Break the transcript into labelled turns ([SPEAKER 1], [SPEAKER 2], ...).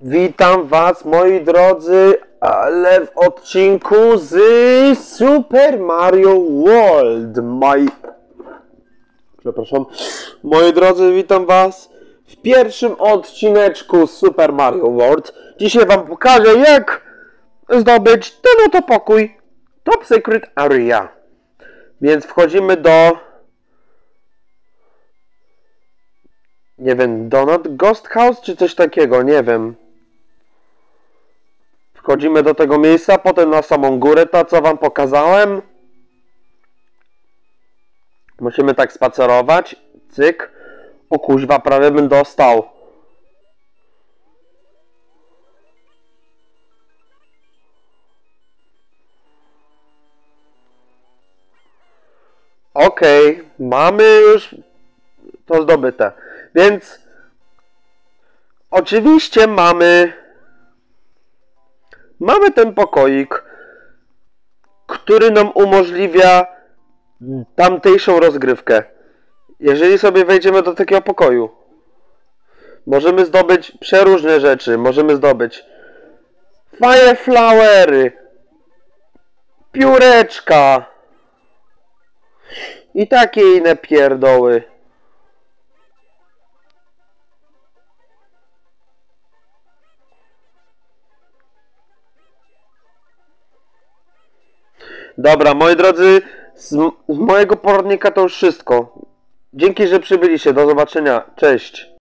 [SPEAKER 1] Witam was, moi drodzy, ale w odcinku z Super Mario World. Przepraszam. Moi drodzy, witam was w pierwszym odcineczku Super Mario World. Dzisiaj wam pokażę, jak zdobyć ten oto pokój Top Secret Area. Więc wchodzimy do... nie wiem, Donut Ghost House czy coś takiego, nie wiem. Wchodzimy do tego miejsca, potem na samą górę, to co wam pokazałem. Musimy tak spacerować. Cyk. O kuźwa, prawie bym dostał. Okej, mamy już to zdobyte. Więc oczywiście mamy ten pokoik, który nam umożliwia tamtejszą rozgrywkę. Jeżeli sobie wejdziemy do takiego pokoju, możemy zdobyć przeróżne rzeczy. Możemy zdobyć Fire Flowery, pióreczka i takie inne pierdoły. Dobra, moi drodzy, z mojego poradnika to już wszystko. Dzięki, że przybyliście. Do zobaczenia. Cześć.